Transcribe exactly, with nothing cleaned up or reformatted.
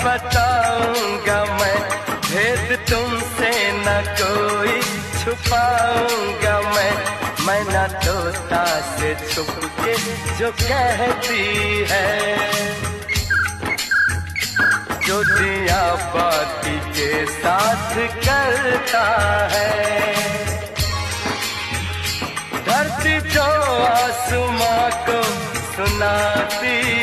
बताऊंगा मैं, भेद तुमसे न कोई छुपाऊंगा मैं। मैं ना तोता से छुप के जो कहती है, जो दिया बाती के साथ करता है। धरती जो आसमां को सुनाती